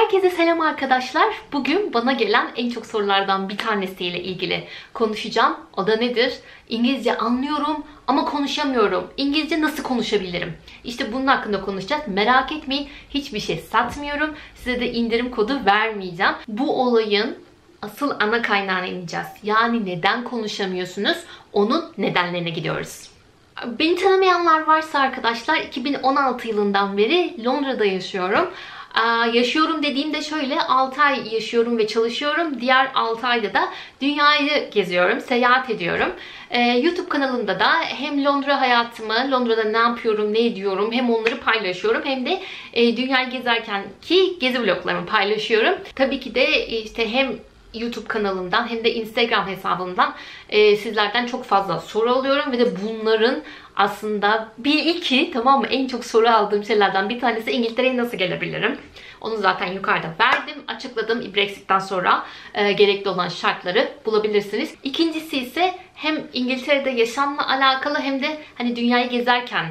Herkese selam arkadaşlar. Bugün bana gelen en çok sorulardan bir tanesiyle ilgili konuşacağım. O da nedir? İngilizce anlıyorum ama konuşamıyorum. İngilizce nasıl konuşabilirim? İşte bunun hakkında konuşacağız. Merak etmeyin, hiçbir şey satmıyorum. Size de indirim kodu vermeyeceğim. Bu olayın asıl ana kaynağına ineceğiz. Yani neden konuşamıyorsunuz? Onun nedenlerine gidiyoruz. Beni tanımayanlar varsa arkadaşlar, 2016 yılından beri Londra'da yaşıyorum. Yaşıyorum dediğimde şöyle, 6 ay yaşıyorum ve çalışıyorum. Diğer 6 ayda da dünyayı geziyorum, seyahat ediyorum. YouTube kanalımda da hem Londra hayatımı, Londra'da ne yapıyorum, ne ediyorum, hem onları paylaşıyorum hem de dünyayı gezerken ki gezi vloglarımı paylaşıyorum. Tabii ki de işte hem YouTube kanalımdan hem de Instagram hesabımdan sizlerden çok fazla soru alıyorum ve de bunların aslında tamam mı, en çok soru aldığım şeylerden bir tanesi İngiltere'ye nasıl gelebilirim? Onu zaten yukarıda verdim, açıkladım. Brexit'ten sonra gerekli olan şartları bulabilirsiniz. İkincisi ise hem İngiltere'de yaşamla alakalı hem de hani dünyayı gezerken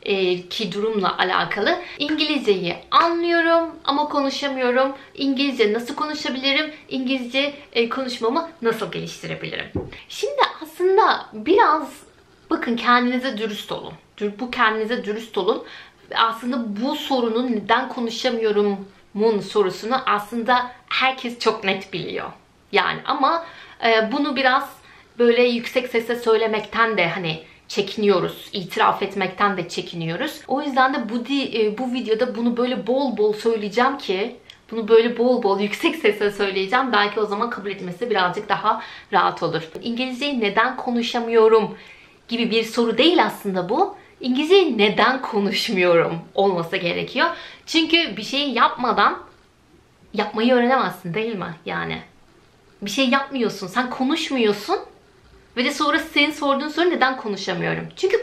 ki durumla alakalı. İngilizceyi anlıyorum ama konuşamıyorum. İngilizce nasıl konuşabilirim? İngilizce konuşmamı nasıl geliştirebilirim? Şimdi aslında biraz bakın, kendinize dürüst olun. Bu kendinize dürüst olun. Aslında bu sorunun neden konuşamıyorumun sorusunu aslında herkes çok net biliyor. Yani ama bunu biraz böyle yüksek sesle söylemekten de hani çekiniyoruz. İtiraf etmekten de çekiniyoruz. O yüzden de bu videoda bunu böyle bol bol söyleyeceğim ki, bunu böyle bol bol yüksek sesle söyleyeceğim. Belki o zaman kabul etmesi birazcık daha rahat olur. İngilizceyi neden konuşamıyorum gibi bir soru değil aslında bu. İngilizceyi neden konuşmuyorum olması gerekiyor. Çünkü bir şeyi yapmadan yapmayı öğrenemezsin, değil mi? Yani bir şey yapmıyorsun, sen konuşmuyorsun. Ve de sonra senin sorduğun soru, neden konuşamıyorum? Çünkü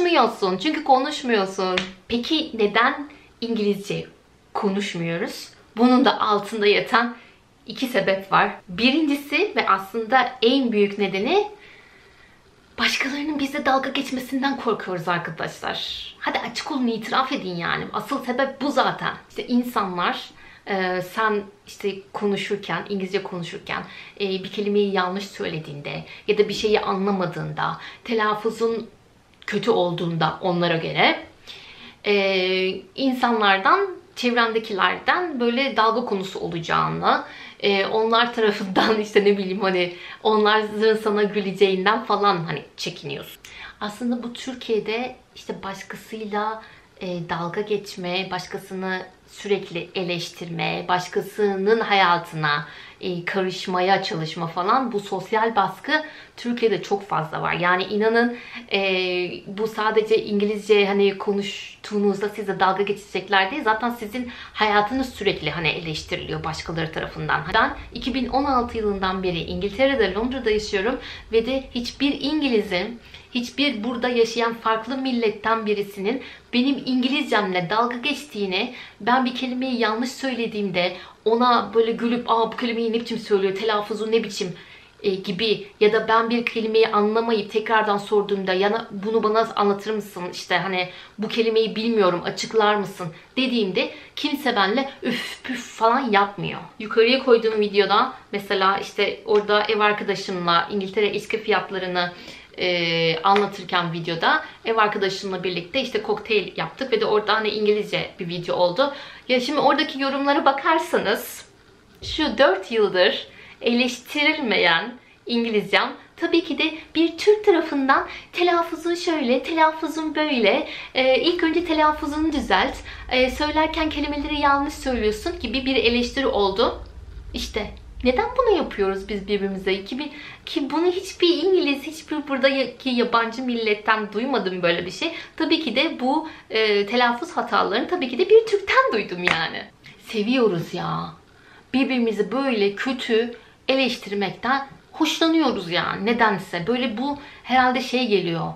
konuşmuyorsun. Peki neden İngilizce konuşmuyoruz? Bunun da altında yatan iki sebep var. Birincisi ve aslında en büyük nedeni, başkalarının bizle dalga geçmesinden korkuyoruz arkadaşlar. Hadi açık olun, itiraf edin yani. Asıl sebep bu zaten. İşte insanlar sen işte konuşurken, İngilizce konuşurken bir kelimeyi yanlış söylediğinde ya da bir şeyi anlamadığında, telaffuzun kötü olduğunda onlara göre insanlardan, çevrendekilerden böyle dalga konusu olacağını, onlar tarafından işte ne bileyim hani onların sana güleceğinden falan hani çekiniyorsun. Aslında bu Türkiye'de işte başkasıyla dalga geçme, başkasını sürekli eleştirme, başkasının hayatına karışmaya çalışma falan, bu sosyal baskı Türkiye'de çok fazla var. Yani inanın bu sadece İngilizce hani konuştuğunuzda size dalga geçecekler değil. Zaten sizin hayatınız sürekli hani eleştiriliyor başkaları tarafından. Ben 2016 yılından beri İngiltere'de, Londra'da yaşıyorum ve de hiçbir İngiliz'in, hiçbir burada yaşayan farklı milletten birisinin benim İngilizcemle dalga geçtiğini, ben bir kelimeyi yanlış söylediğimde ona böyle gülüp bu kelimeyi ne biçim söylüyor, telaffuzu ne biçim gibi, ya da ben bir kelimeyi anlamayıp tekrardan sorduğumda ya bunu bana anlatır mısın, işte hani bu kelimeyi bilmiyorum, açıklar mısın dediğimde kimse benimle üf püf falan yapmıyor. Yukarıya koyduğum videoda mesela işte orada ev arkadaşımla İngiltere içki fiyatlarını anlatırken videoda ev arkadaşımla birlikte işte kokteyl yaptık ve de orada hani İngilizce bir video oldu. Ya şimdi oradaki yorumlara bakarsanız şu 4 yıldır eleştirilmeyen İngilizcem tabii ki de bir Türk tarafından telaffuzun şöyle, telaffuzun böyle, ilk önce telaffuzunu düzelt, söylerken kelimeleri yanlış söylüyorsun gibi bir eleştiri oldu. İşte neden bunu yapıyoruz biz birbirimize? Ki bunu hiçbir İngiliz, hiçbir buradaki yabancı milletten duymadım böyle bir şey. Tabii ki de bu telaffuz hatalarını tabii ki de bir Türk'ten duydum yani. Seviyoruz ya. Birbirimizi böyle kötü eleştirmekten hoşlanıyoruz yani. Nedense. Böyle bu herhalde şey geliyor.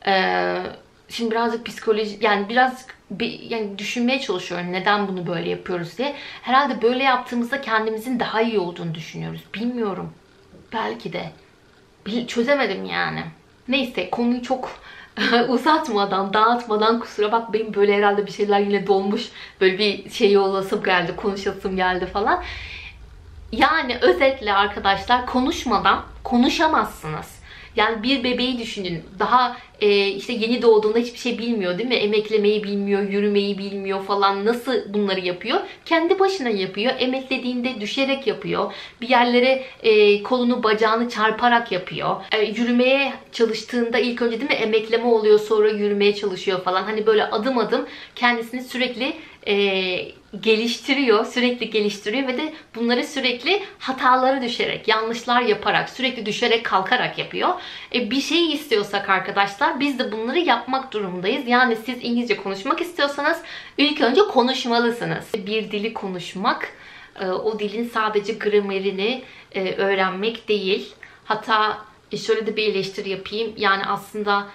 Şimdi birazcık psikoloji, yani biraz yani düşünmeye çalışıyorum neden bunu böyle yapıyoruz diye. Herhalde böyle yaptığımızda kendimizin daha iyi olduğunu düşünüyoruz. Bilmiyorum. Belki de. Çözemedim yani. Neyse, konuyu çok Uzatmadan, dağıtmadan, kusura bakmayın, böyle herhalde bir şeyler yine dolmuş. Böyle bir şey olasım geldi, konuşasım geldi falan. Yani özetle arkadaşlar, konuşmadan konuşamazsınız. Yani bir bebeği düşünün. Daha işte yeni doğduğunda hiçbir şey bilmiyor değil mi? Emeklemeyi bilmiyor, yürümeyi bilmiyor falan. Nasıl bunları yapıyor? Kendi başına yapıyor. Emeklediğinde düşerek yapıyor. Bir yerlere kolunu bacağını çarparak yapıyor. Yürümeye çalıştığında ilk önce değil mi emekleme oluyor, sonra yürümeye çalışıyor falan. Hani böyle adım adım kendisini sürekli geliştiriyor, sürekli geliştiriyor ve de bunları sürekli hatalara düşerek, yanlışlar yaparak, sürekli düşerek, kalkarak yapıyor. Bir şey istiyorsak arkadaşlar, biz de bunları yapmak durumundayız. Yani siz İngilizce konuşmak istiyorsanız ilk önce konuşmalısınız. Bir dili konuşmak, o dilin sadece gramerini öğrenmek değil. Hatta şöyle de bir eleştiri yapayım. Yani aslında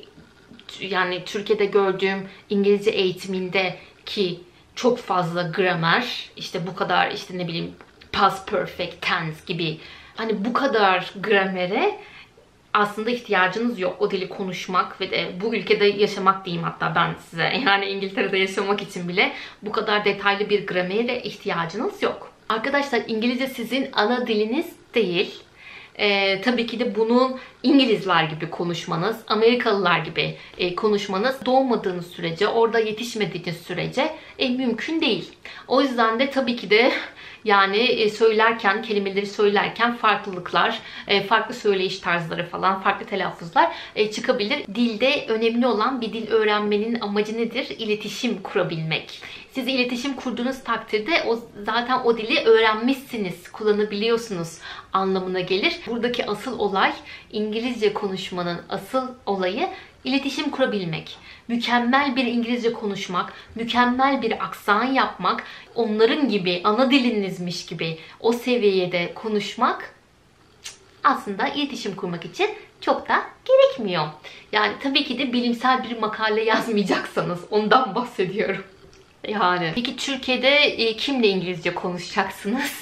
yani Türkiye'de gördüğüm İngilizce eğitimindeki çok fazla gramer, işte bu kadar, işte ne bileyim past perfect tense gibi, hani bu kadar gramere aslında ihtiyacınız yok. O dili konuşmak ve de bu ülkede yaşamak diyeyim hatta ben size. Yani İngiltere'de yaşamak için bile bu kadar detaylı bir gramere ihtiyacınız yok. Arkadaşlar, İngilizce sizin ana diliniz değil. Tabii ki de bunun İngilizler gibi konuşmanız, Amerikalılar gibi konuşmanız doğmadığınız sürece, orada yetişmediğiniz sürece mümkün değil. O yüzden de tabii ki de yani söylerken, kelimeleri söylerken farklılıklar, farklı söyleyiş tarzları falan, farklı telaffuzlar çıkabilir. Dilde önemli olan, bir dil öğrenmenin amacı nedir? İletişim kurabilmek. Siz iletişim kurduğunuz takdirde zaten o dili öğrenmişsiniz, kullanabiliyorsunuz anlamına gelir. Buradaki asıl olay, İngilizce konuşmanın asıl olayı iletişim kurabilmek. Mükemmel bir İngilizce konuşmak, mükemmel bir aksan yapmak, onların gibi, ana dilinizmiş gibi o seviyede konuşmak aslında iletişim kurmak için çok da gerekmiyor. Yani tabii ki de bilimsel bir makale yazmayacaksanız, ondan bahsediyorum. Yani. Peki Türkiye'de kimle İngilizce konuşacaksınız?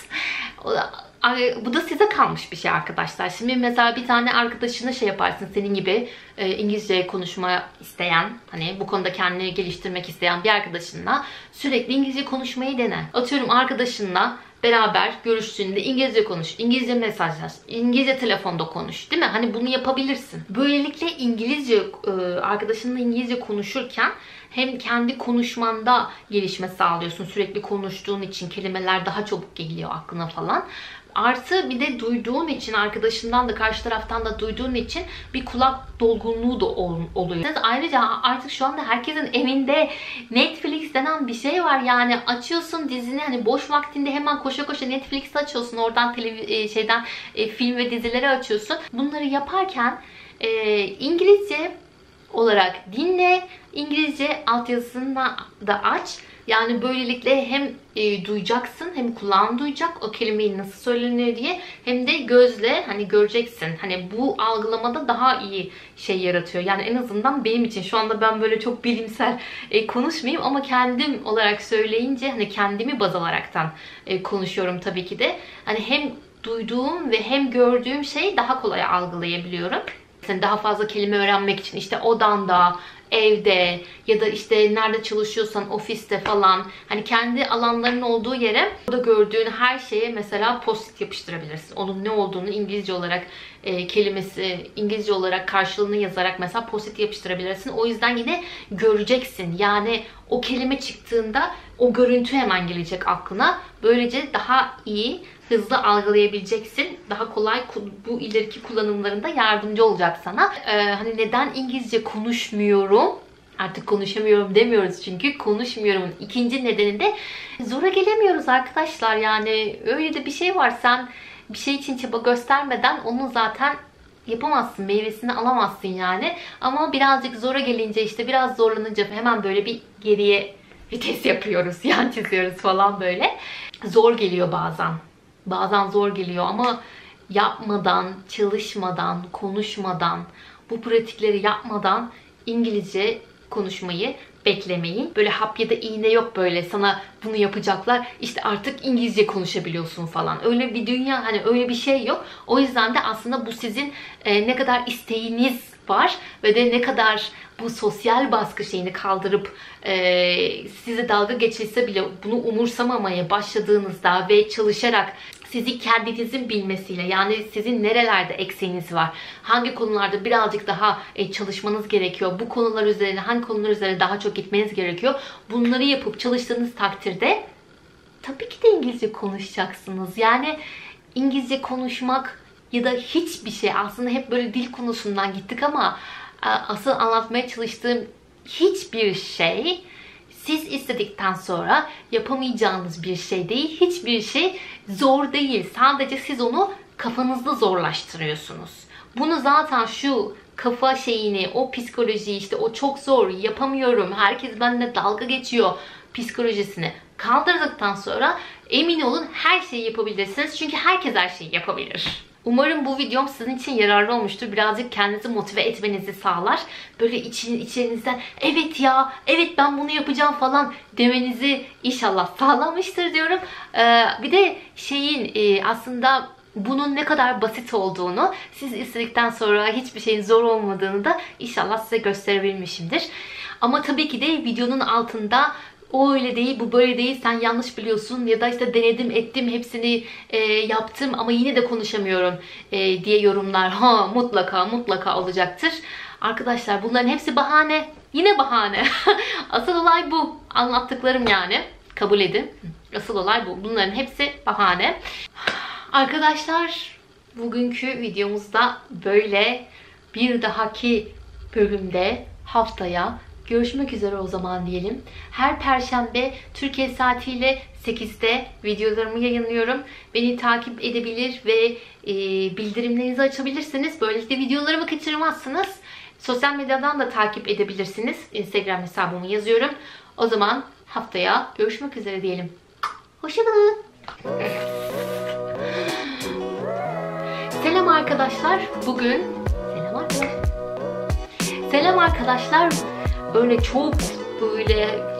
Bu da size kalmış bir şey arkadaşlar. Şimdi mesela bir tane arkadaşına şey yaparsın, senin gibi İngilizce konuşma isteyen, hani bu konuda kendini geliştirmek isteyen bir arkadaşınla sürekli İngilizce konuşmayı dene. Atıyorum, arkadaşınla beraber görüştüğünde İngilizce konuş, İngilizce mesajlaş, İngilizce telefonda konuş, değil mi? Hani bunu yapabilirsin. Böylelikle İngilizce, arkadaşınla İngilizce konuşurken hem kendi konuşmanda gelişme sağlıyorsun. Sürekli konuştuğun için kelimeler daha çabuk geliyor aklına falan. Artı bir de duyduğun için, arkadaşından da karşı taraftan da duyduğun için bir kulak dolgunluğu da oluyor. Ayrıca artık şu anda herkesin evinde Netflix denen bir şey var. Yani açıyorsun dizini, hani boş vaktinde hemen koşa koşa Netflix'i açıyorsun. Oradan film ve dizileri açıyorsun. Bunları yaparken İngilizce olarak dinle, İngilizce altyazısını da aç. Yani böylelikle hem duyacaksın, hem kulağın duyacak o kelimeyi nasıl söylenir diye, hem de gözle hani göreceksin. Hani bu algılamada daha iyi şey yaratıyor. Yani en azından benim için, şu anda ben böyle çok bilimsel konuşmayayım ama kendim olarak söyleyince, hani kendimi baz alaraktan konuşuyorum tabii ki de. Hani hem duyduğum ve hem gördüğüm şeyi daha kolay algılayabiliyorum. Daha fazla kelime öğrenmek için işte odanda, evde ya da işte nerede çalışıyorsan ofiste falan, hani kendi alanların olduğu yere, burada gördüğün her şeye mesela post-it yapıştırabilirsin. Onun ne olduğunu İngilizce olarak kelimesi, İngilizce olarak karşılığını yazarak mesela post-it yapıştırabilirsin. O yüzden yine göreceksin. Yani o kelime çıktığında o görüntü hemen gelecek aklına. Böylece daha iyi, hızlı algılayabileceksin. Daha kolay bu ileriki kullanımlarında yardımcı olacak sana. Hani neden İngilizce konuşmuyorum? Artık konuşamıyorum demiyoruz çünkü, konuşmuyorumun ikinci nedeni de zora gelemiyoruz arkadaşlar. Yani öyle de bir şey var, sen bir şey için çaba göstermeden onu zaten yapamazsın, meyvesini alamazsın yani. Ama birazcık zora gelince, işte biraz zorlanınca hemen böyle bir geriye vites yapıyoruz, yan çiziyoruz falan böyle. Zor geliyor bazen. Bazen zor geliyor ama yapmadan, çalışmadan, konuşmadan, bu pratikleri yapmadan İngilizce konuşmayı beklemeyin. Böyle hap ya da iğne yok, böyle sana bunu yapacaklar, İşte artık İngilizce konuşabiliyorsun falan. Öyle bir dünya, hani öyle bir şey yok. O yüzden de aslında bu sizin ne kadar isteğiniz var ve de ne kadar bu sosyal baskı şeyini kaldırıp size dalga geçilse bile bunu umursamamaya başladığınızda ve çalışarak sizi kendinizin bilmesiyle, yani sizin nerelerde eksiğiniz var, hangi konularda birazcık daha çalışmanız gerekiyor, bu konular üzerine, hangi konular üzerine daha çok gitmeniz gerekiyor, bunları yapıp çalıştığınız takdirde tabii ki de İngilizce konuşacaksınız. Yani İngilizce konuşmak ya da hiçbir şey, aslında hep böyle dil konusundan gittik ama asıl anlatmaya çalıştığım hiçbir şey siz istedikten sonra yapamayacağınız bir şey değil. Hiçbir şey zor değil. Sadece siz onu kafanızda zorlaştırıyorsunuz. Bunu zaten şu kafa şeyini, o psikolojiyi, işte o çok zor, yapamıyorum, herkes benimle dalga geçiyor psikolojisini kaldırdıktan sonra emin olun her şeyi yapabilirsiniz. Çünkü herkes her şeyi yapabilir. Umarım bu videom sizin için yararlı olmuştur. Birazcık kendinizi motive etmenizi sağlar. Böyle içinizden evet ya, evet ben bunu yapacağım falan demenizi inşallah sağlamıştır diyorum. Bir de aslında bunun ne kadar basit olduğunu, siz istedikten sonra hiçbir şeyin zor olmadığını da inşallah size gösterebilmişimdir. Ama tabii ki de videonun altında o öyle değil, bu böyle değil, sen yanlış biliyorsun ya da işte denedim ettim, hepsini yaptım ama yine de konuşamıyorum diye yorumlar mutlaka olacaktır. Arkadaşlar bunların hepsi bahane. Yine bahane. Asıl olay bu. Anlattıklarım yani. Kabul edin. Asıl olay bu. Bunların hepsi bahane. Arkadaşlar bugünkü videomuzda böyle. Bir dahaki bölümde haftaya görüşmek üzere o zaman diyelim. Her Perşembe Türkiye saatiyle 8'de videolarımı yayınlıyorum. Beni takip edebilir ve bildirimlerinizi açabilirsiniz. Böylelikle videolarımı kaçırmazsınız. Sosyal medyadan da takip edebilirsiniz. Instagram hesabımı yazıyorum. O zaman haftaya görüşmek üzere diyelim. Hoşçakalın. Selam arkadaşlar. Bugün selam arkadaşlar. Öyle çok böyle